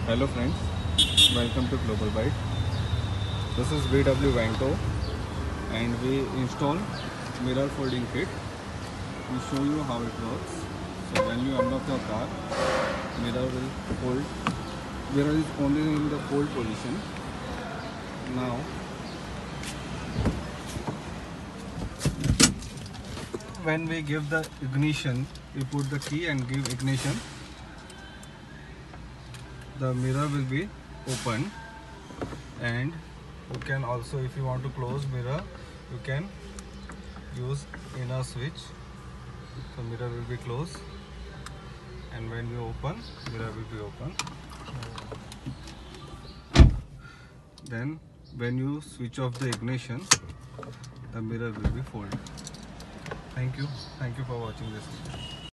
Hello friends, welcome to Globalbyte. This is VW Vanco and we install mirror folding kit. We show you how it works. So when you unlock your car, mirror will fold. Mirror is only in the fold position. Now when we give the ignition, we put the key and give ignition. The mirror will be open, and you can also, if you want to close mirror, you can use inner switch. So mirror will be closed, and when you open, mirror will be open. Then when you switch off the ignition, the mirror will be folded. Thank you for watching this video.